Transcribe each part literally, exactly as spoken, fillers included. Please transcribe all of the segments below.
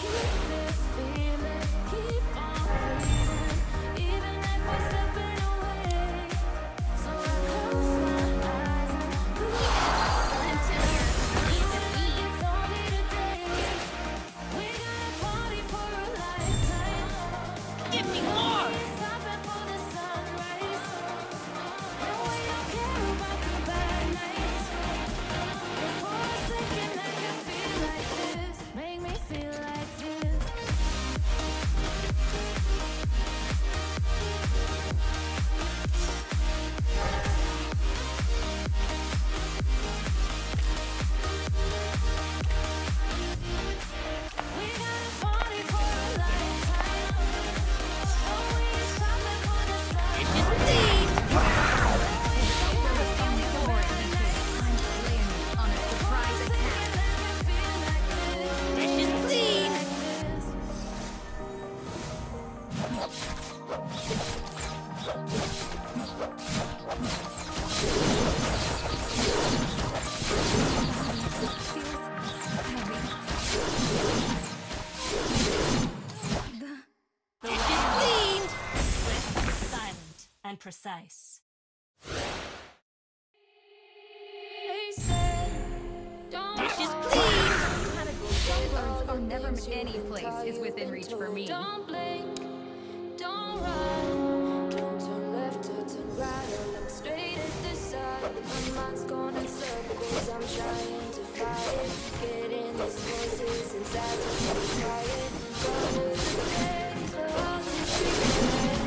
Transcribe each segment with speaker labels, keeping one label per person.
Speaker 1: Precise.
Speaker 2: Dishes clean! Jungler's or never any place is within reach for me.
Speaker 3: Don't blink, don't run, don't turn left or turn right or look straight at the sun. My mind's going in circles, I'm trying to fight it. Getting these voices inside to stay quiet. Go to the place where all the secrets.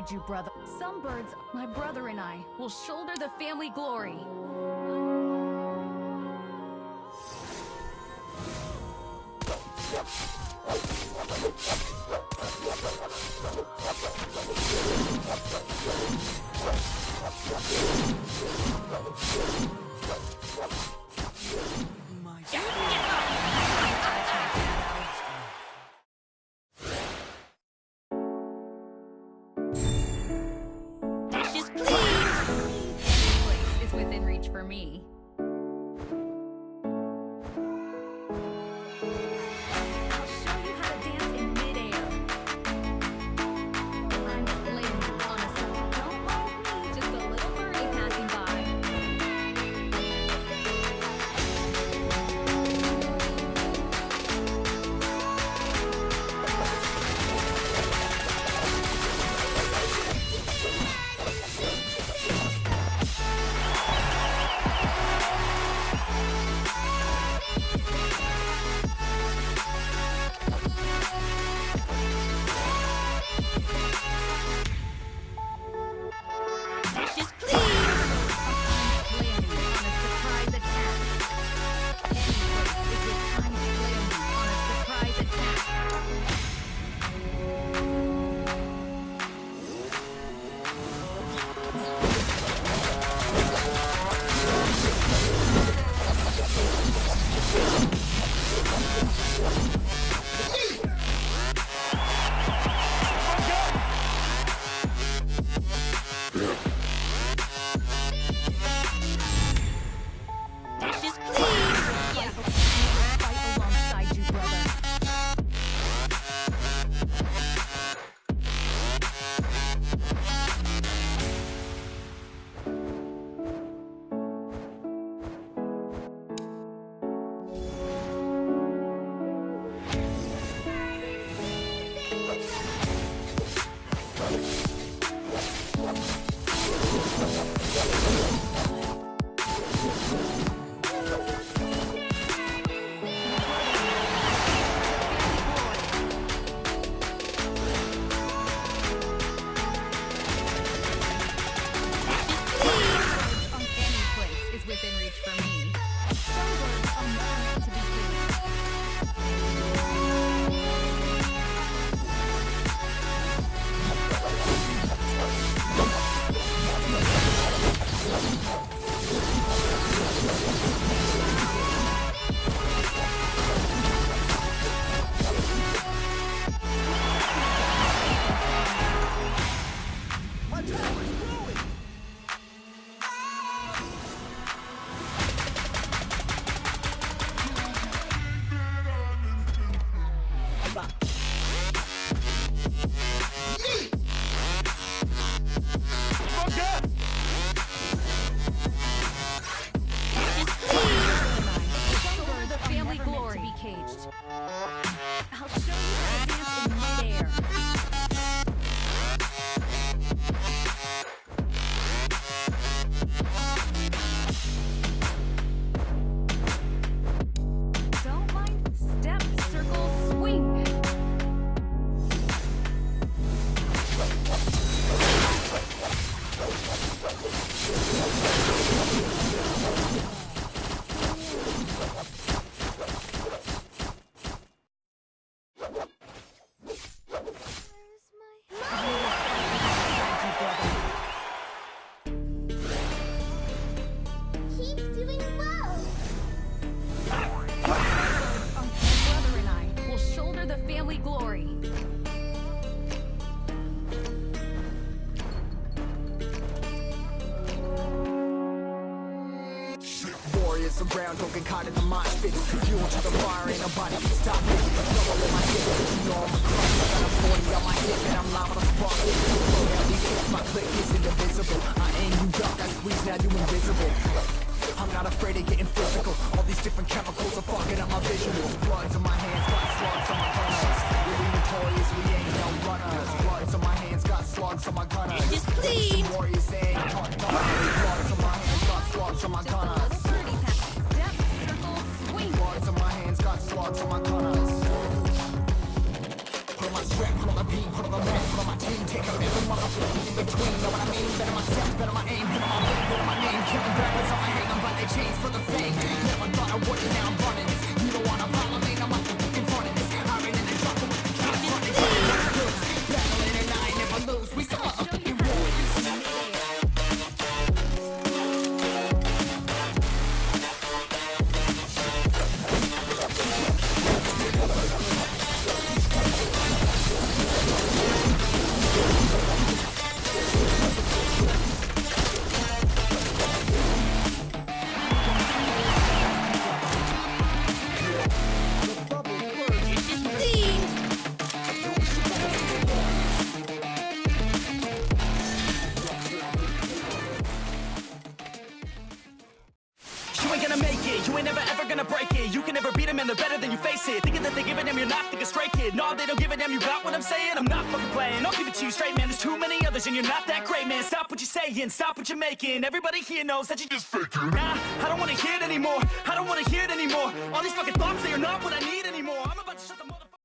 Speaker 2: alongside you, brother. Some birds, my brother and I, will shoulder the family glory.
Speaker 3: Dishes clean.
Speaker 2: Any place is within reach for me. I'll show you how to dance in midair. I'm landing on a sun. Don't mind me, just a little birdie passing by.
Speaker 3: Dishes clean.
Speaker 2: Landing on a surprise attack. Any place is with time landing on a surprise attack.
Speaker 3: Dishes clean.
Speaker 2: Yeah, I will fight alongside you, brother. Any place is within reach for me. Some birds are never meant to be caged. Shoulder the family glory. To be caged. I'll show you how to dance in midair. Don't mind step, circle, swing.
Speaker 3: Keep doing well.
Speaker 2: My brother and I will shoulder the family glory.
Speaker 1: Warriors around, don't get caught in the mosh pits. Fuel to the fire, ain't nobody can stop me. Trouble in my hip, you know I'm a cross. I got a forty on my hip and I'm liable to spark it. Now these hits, my click is indivisible. I aim, you duck, I squeeze, now you invisible. I'm not afraid of getting physical. All these different chemicals are fucking up my visuals. Bloods on my hands, got slugs on my gunners. We're notorious, we ain't no runners. Bloods on my hands, got slugs on my gunners.
Speaker 3: Dishes clean.
Speaker 1: Some warriors ain't hard numbers. Bloods on my hands, got slugs on my
Speaker 2: Just a
Speaker 1: gunners.
Speaker 2: little birdie pass. Step, circle, swing.
Speaker 1: Slugs on my hands, got slugs on my gunners. Put on my strap, put on the beat, put on the map, put on my team, take a every motherfucker. trade chains for the fame. Never thought I would, now I'm running this. You don't wanna follow me, I'm up in front of this. I ran in the truck with the trap running. Battling and I never lose. We some motherfucking warriors.
Speaker 4: You ain't gonna make it, you ain't never ever gonna break it. You can never beat them and they're better than you face it. Thinking that they give a damn, you're not thinking straight, kid. No, they don't give a damn, you got what I'm saying? I'm not fucking playing, I'll give it to you straight, man. There's too many others and you're not that great, man. Stop what you're saying, stop what you're making. Everybody here knows that you just faking. Nah, I don't wanna hear it anymore, I don't wanna hear it anymore. All these fucking thoughts, they are not what I need anymore. I'm a